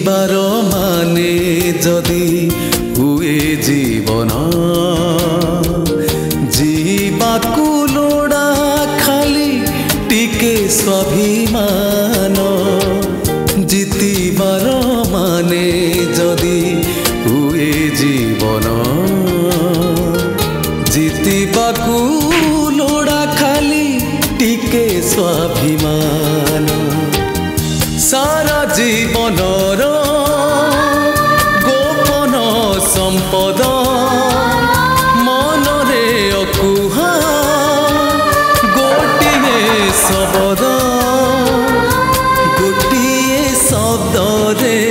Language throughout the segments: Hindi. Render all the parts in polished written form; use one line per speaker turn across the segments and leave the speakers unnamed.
जीवार माने जदि हुए जीवन जीवाकू लोड़ा खाली टिके स्वाभिमान जीतिबार माने जदि हुए जीवन जीतिबाकू लोड़ा खाली टिके स्वाभिमान सारा जीवनर गोपन संपद मनरे अकुहा गोटिए शब्द गोटिए शब्दरे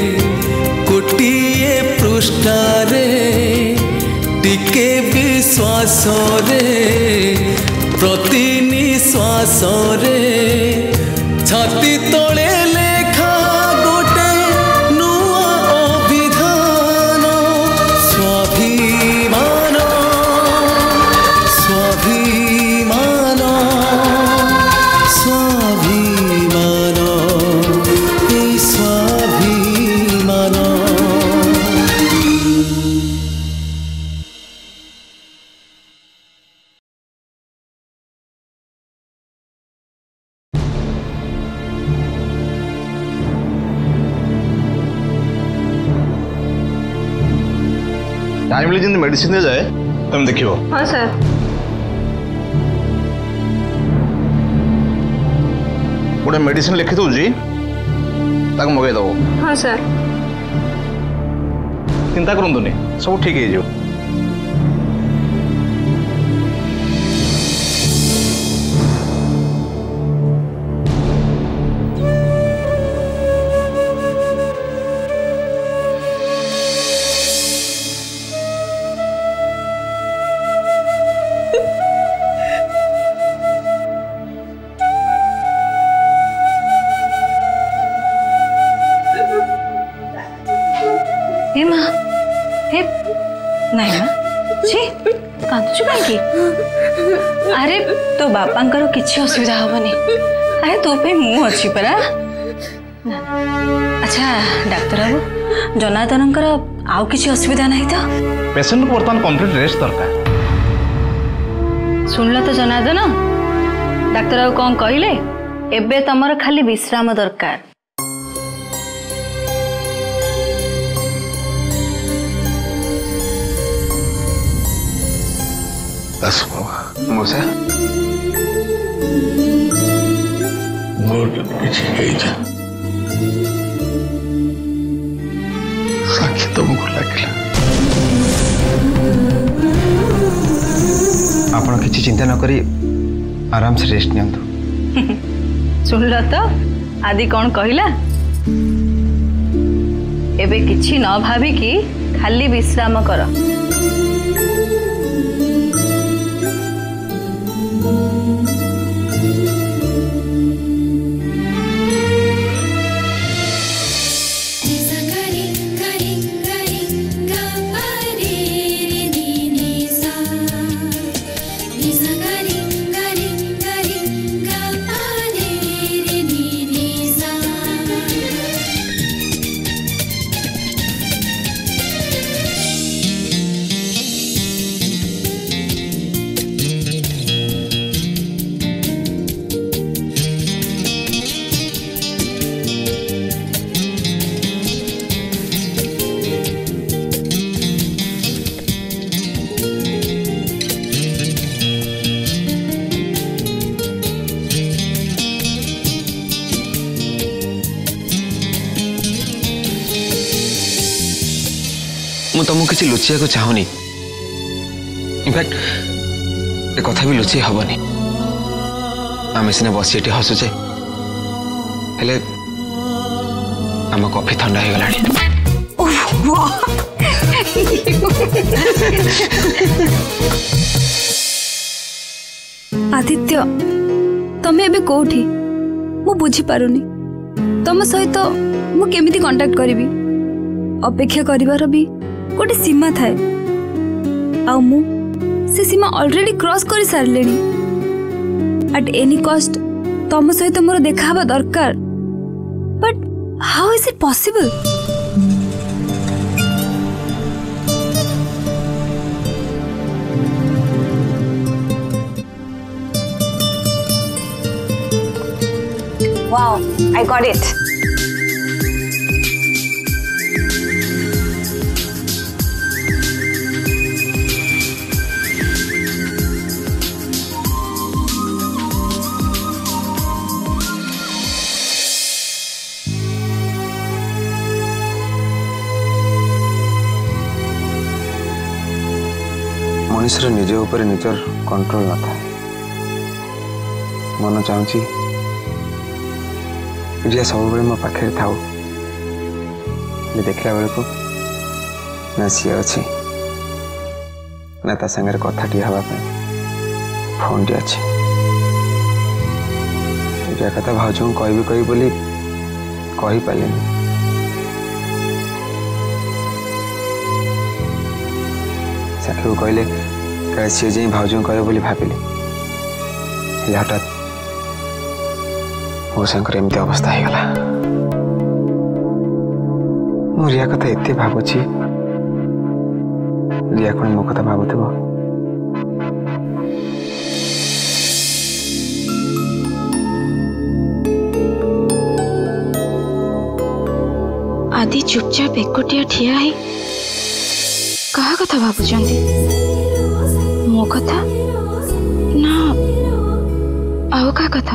गोटिए पृष्ठारे टिके विश्वास रे प्रति निश्वास रे छाती तले लेखा गोटे नुआ अभिधान स्वाभिमान स्वाभिमान स्वाभिमान ए स्वाभिमान।
टाइमली जिन मेडिसिन दे जाए तुम देखियो।
हाँ सर।
गोटे मेडिसिन लिखि दूजी ताक मगे दो।
हाँ सर।
चिंता करंतुनी सब ठीक है जो।
हे माँ हे नहीं माँ छी कांदुचु काहे अरे तो बापांकर किछि असुविधा होबनी अरे तो पे मु अछि परा। अच्छा डॉक्टर बाबू जनार्दनकर आउ किछि असुविधा नहीं तो
पेशेंट को वर्तमान कंप्लीट रेस्ट दरकार।
सुनल तो जनार्दन डॉक्टर बाबू कौन कहले एबे तमर खाली विश्राम दरकार।
मौसा
मोर किसी साक्षी तुमको लगे
आपण किसी चिंता न करी आराम से रेस्ट नियंतु।
सुनल तो आदि कौन कहला एबे किछि न भावी कि खाली विश्राम कर।
मु तुमको किसी लुचिया को चाहूनी इनफैक्ट ए कथा भी लुचि हबनी आम सीना बसी ये हसुचे हेले आम कॉफी ठंडा हो गलानी।
आदित्य तमे एबे कोठी मु बुझी पारुनी तम सहित मु केमिति कांटेक्ट करिवि अपेक्षा करिवार भी गोटे सीमा थाए आ मु से सीमा ऑलरेडी क्रॉस कर सारलेनी एट एनी कॉस्ट तम सहित मोर देखा दरकार but how is it possible.
Wow, I got it.
मनुष्य निज ऊपर निजर कंट्रोल न था मन चाहूँगी रिया सब मो पाखे था देखला बेलू ना सी अच्छी ना ता सागर कथाटी हाँपाई फोन टी अच्छी रिया कथा भाज कही बोली कही पारे साक्षी को कहले क्या सी जाई भाज कह बोली भाविली हठात मो संकर एमती अवस्था हो गला मु रिया कथा एते भावुची रिया कौन मो कथा भावुथिबो
आदि चुपचाप एकोटिया ठिया है कहा कथा भावुचंदी मो कथा ना आउ का कथा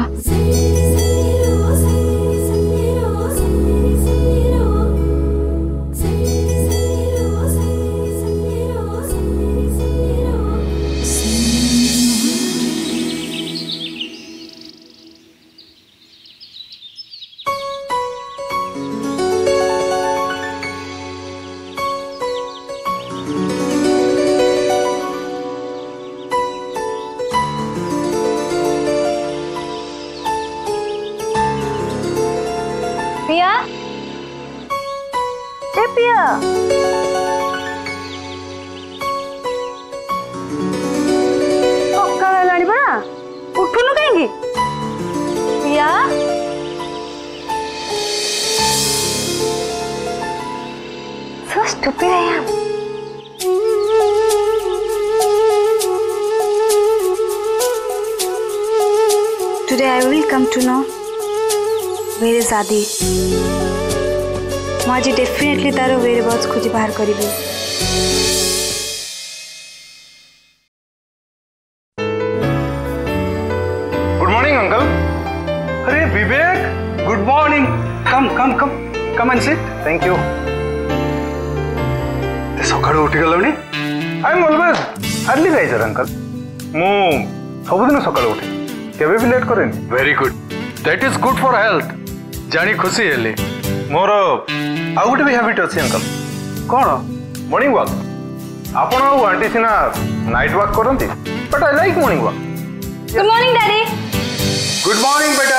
पिया ए पिया पक्का लानी बड़ा उठुनु कहीं पिया so stupid I am. Today I will come to know where is Adi. मैं आज डेफिनेटली तार वेयर बॉक्स खोजी बाहर करी।
Good morning uncle. अरे Vivek good morning. Come come come come and sit. Thank you. सकाळू उठी गलनी। I am always early riser uncle. मु सबुदिन सकाळू उठे केबे भी लेट करेनी। Very good that is good for health. जानी खुशी हेले मोर आउ गोटे भी हैबिट अच्छी अंकल। कौन? Morning walk. आपण आउ आंटी सिना नाइट वॉक करंती but I like morning walk.
Good morning daddy.
Good morning बेटा।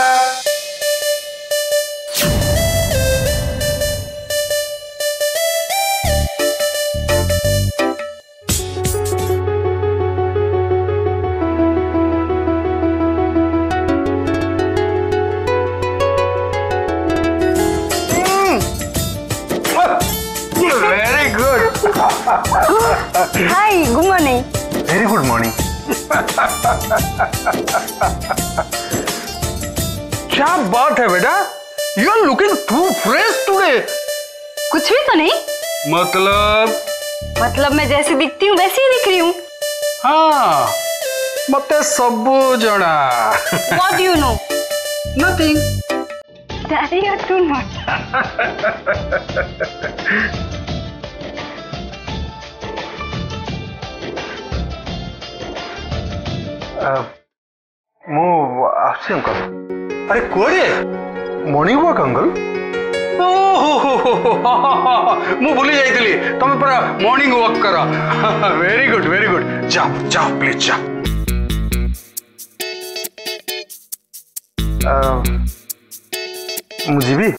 Very good.
Hi, good morning.
Very good morning. क्या बात है बेटा? You are looking too fresh today.
कुछ भी तो नहीं। मतलब मैं जैसी दिखती हूँ वैसी ही दिख रही हूँ।
हाँ, मते सब जना।
What do you know?
Nothing.
Daddy, you're too much.
Uncle. अरे कोड़े मॉर्निंग वॉक अंकल। मु भूली जाइली तुम पूरा मॉर्निंग वॉक कर। वेरी गुड जाओ जाओ प्लीज जाओ। मुझे भी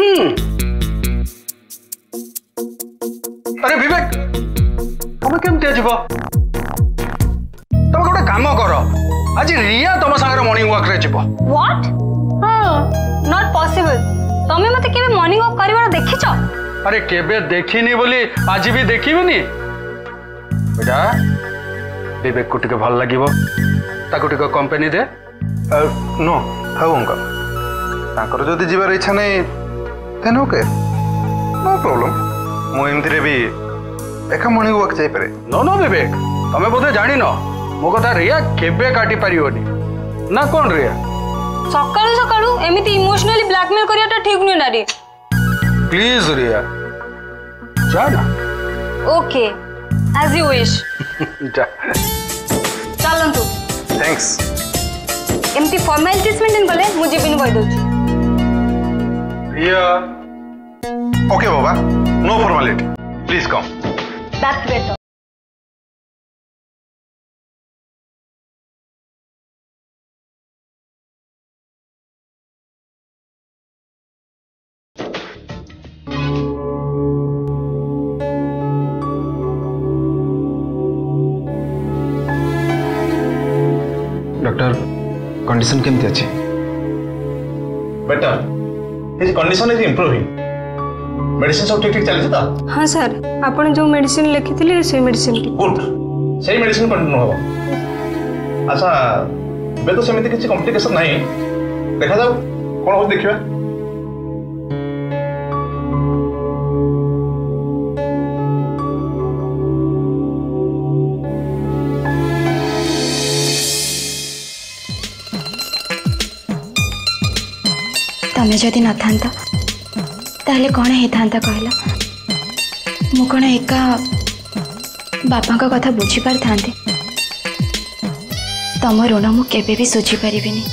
अरे विवेक तुम केमती जीव तुम गोटे काम कर आज रिया तुम सागर मॉर्निंग वॉक रे जीव।
What? Not possible. तमे मते केबे मॉर्निंग वॉक करिवार देखिछ?
अरे केबे देखिनी बोली आज भी देखिबनी बेटा। विवेक को टिके भल लागिवो ताको टिके कंपनी दे। नो हाउ अंकल तांकर जदि जीवार इच्छा नहीं देन ओके नो प्रॉब्लम मु एमती भी एका मॉर्निंग वॉक जाई पारे नो नो विवेक तमे बोधे जानि न मो कथा रिया केबे काटी परियोनी ना कोन रिया
सकाळू सकाळू एमिति इमोशनली ब्लैकमेल करियाटा ठीक नुय नारी
प्लीज रिया जा ना
ओके एज यू विश
जा
चलंतु
थैंक्स
एमती फॉर्मालिटीज मेंटेन कले मु जीबिन कहि दउची
रिया ओके बाबा no formality please come
that's better
doctor condition केमती अच्छे
better his condition is improving medicine सब ठीक ठीक चली तो
हाँ सर आपण जो मेडिसिन लिखिथिले से मेडिसिन
गुड सही मेडिसिन कंटिन्यू हो अच्छा बे तो सेमिति किसी कॉम्प्लिकेशन नहीं देखा जाओ कौन हो देखिबा
तमें जदि न था ताहले कौन होता कहला मु कौन एका बापा का कथा बुझी पार था तम ऋण मु केबे भी सुझी पारिबिनी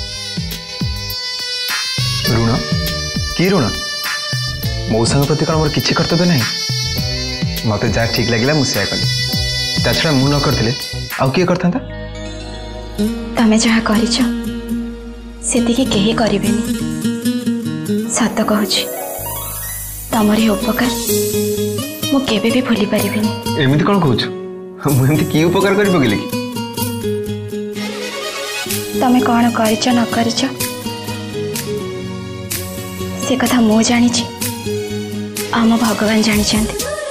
ऋण कि ऋण मौसा प्रति कौन मोर किसी कर्तव्य नहीं मत जहाँ ठीक लगे मुझे कली ता छड़ा मु न करथिले आउ किए करथा
तमें जहाँ करिछ सेतिके केही करिबेनी सत कहूँ तमरी उपकार मु केबे भी भूली पारिबिनी
एमिति कौन कहूँ मुझे कि उपकार कर पकेली कि
तमें कौन करिछ न करिछ से कथा मु जानी आम भगवान जानी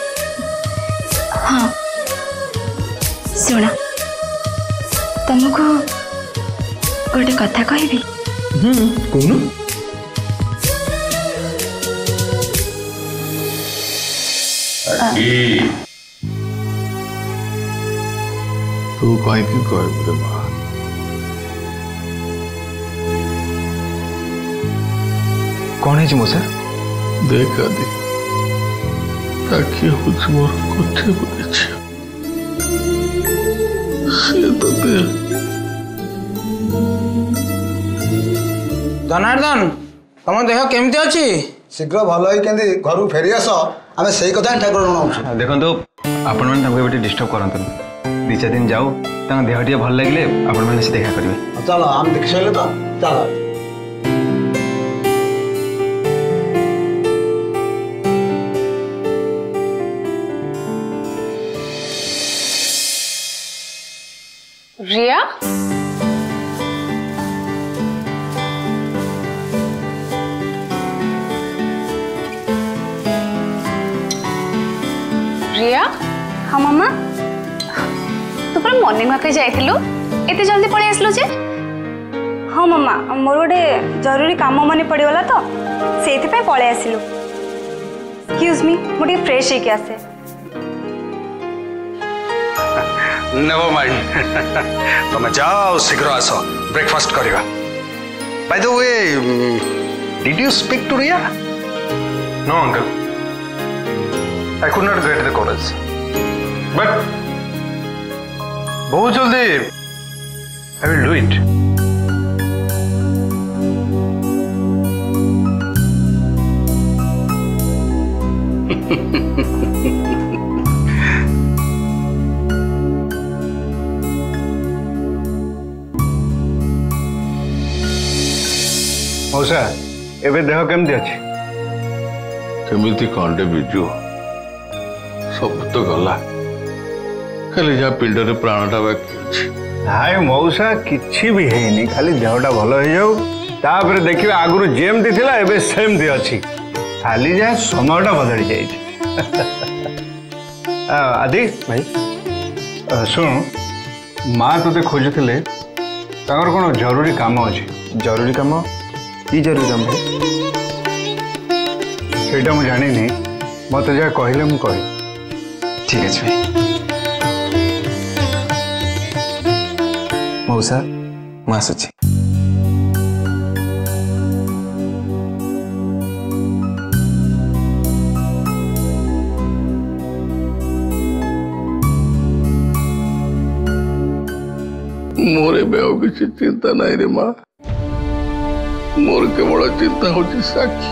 हाँ शुण तुमको गोटे कथा कहबी
कहूँ
तू कहीं कह माँ
कौन है मौसा
देख आदि ताकि हूँ मोर कोठे बोली
जनार्दन तुम देह केमती अच्छी
शीघ्र भल होती घर फेरी आस आम से कथा ठाकुर जनाऊँ
देखो आपण मैंने डिस्टर्ब करते दी चार दिन जाऊ देह टे भल लगे आपण मैंने से देखा करेंगे
चलो आम देखी सारे तो चलो
रिया रिया हाँ मामा तू पूरा मॉर्निंग वॉक जाइलु एते जल्दी पळि आसलु जे हाँ मामा मोर गोटे जरूरी काम मन पड़गला तो सेति पे पळि आसिलु एक्सक्यूज मी मोटे फ्रेश होके आसे
नेवर माइंड तुम जाओ शीघ्र आस ब्रेकफास्ट करिवा by the way did you speak to Riya no uncle I could not get the courage. But बहुत जल्दी I will do it. मौसा एबे देह केमती अछि
केमिति कंडे बिजू सब तो गला खाली जहाँ पिंडरे प्राणटा बाकी अच्छी
हाय मौसा किछि भी हैनी खाली देहटा भल हो जाऊ तापर देखिए आगुरु जेमती थिला एबे सेमती अछि खाली जा समयटा बदली जाइछि आदि भाई सुन माँ तोते खोजुथिले ताकर कोन जरूरी काम अछि
जरूरी काम
की जरूरी हम सेटा मु जानी नहीं मत जा कहले मु कहि
ठीक है भाई मौसा मु आसुची
मोरे बेव किसी चिंता नहीं रे माँ मोर केवल चिंता होची साक्षी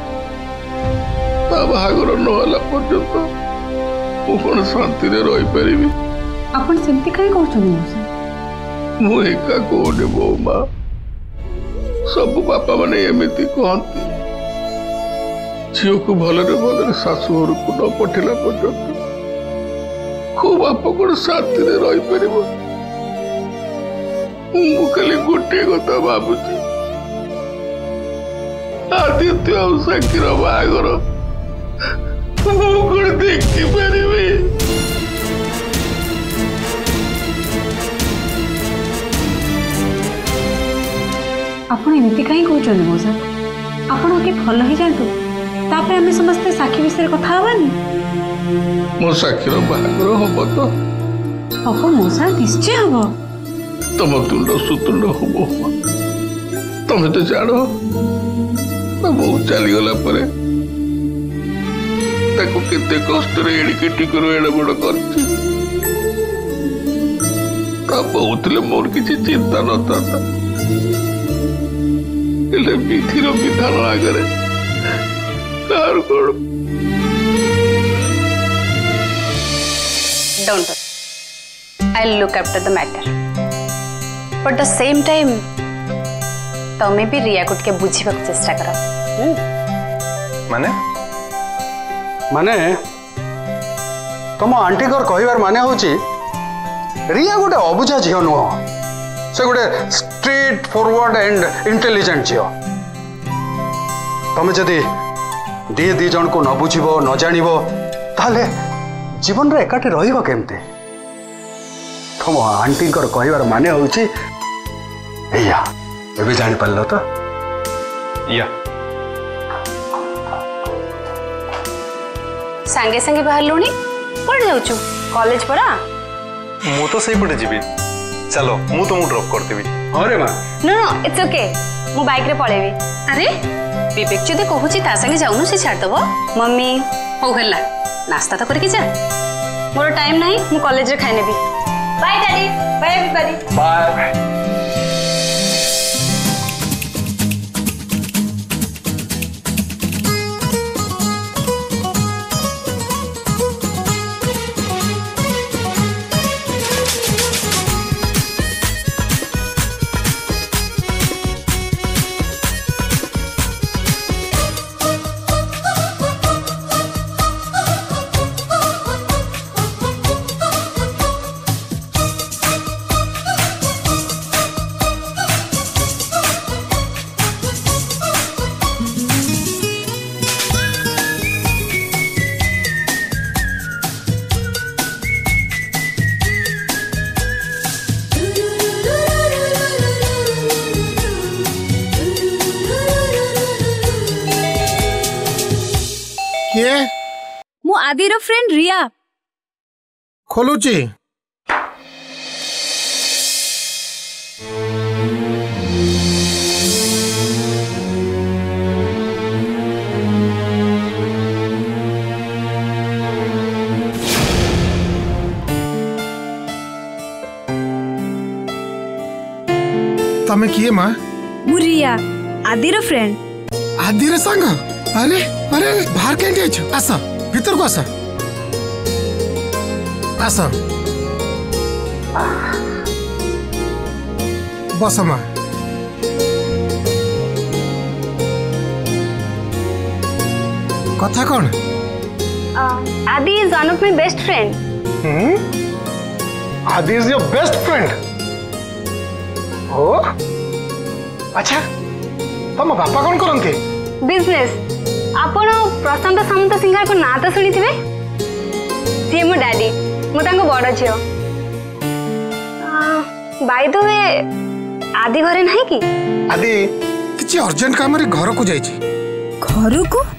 ता बाहागर नहला पर्यंत मु कौन शांति रे रही परिबी
आपण सेमती काई कहछन
मु एका कोने बो माँ सब बापा माने एमिति कहती झील को भलरे भलरे शाशु घर को न पठेला पर्यंत को बाप कौन शांति रे रही परिबो मु खाली गोटे कथा भावुची आदित्य और साक्षीर बाहागर मु कौन देखी पारिबी
आपण एमती काई कहछन मौसा आपण के भल ही जानतु तापर हमें समस्त साक्षी विषय कथा हवानी
मो साक्षीर बाहागर हब तो
अब मौसा निश्चय हबो
तम तुंड सुतुंड हम तमें तो जान बहुत चलीगला केते कष्ट एड़िके टिकर एड़े बड़ कर बहुले मोर किसी चिंता नता विधिर विधान आगे कार कौन
Don't worry. I'll look after the matter. But the same time, तमें भी रिया को के बुझीबा चेष्टा करो।
माने माने तुम आंटी कर कहिबार माने होची रिया गोटे अबुझा झियो नुह से गोटे स्ट्रेट फॉरवर्ड एंड इंटेलिजेंट झियो तमें जदि दी जन को न बुझिबो न जानिबो ताले जीवन रे एकाठी रहिबो केमते तुम आंटी कर कहिबार माने होची एया एबे जानि पारलो तो या
सांगे सांगे बाहर लुणी पड़ जाऊचु कॉलेज पड़ा
मु तो सही पड़े जीवी चलो मु तुमको ड्रॉप कर देबी अरे मां
नो नो इट्स ओके मु बाइक रे पळेबी अरे विवेक जदि कहूची ता संगे जाउनु से छाड़ दबो मम्मी हो गला नाश्ता तो करके जा मोर टाइम नहीं मु कॉलेज रे खाइ नेबी bye daddy bye everybody
bye
मु आदिर फ्रेंड रिया
खोलुची तमे किए माँ
मु रिया आदिर फ्रेंड
आदिर संग अरे अरे बाहर कैंटी आछ आस भीतर को आस आस बस माँ कथा कौन
Adi is one of my best friend
Adi is your best friend ओ अच्छा तुम बापा कौन करते
बिजनेस आपण प्रशांत सामंत सिंघार को ना तो सुनी थिबे सी मो डैडी मो तांको बड़ झियो बाय द वे आदि घरे नहीं कि
आदि कि किसी अर्जेंट काम रे घर को जाइए।
घर को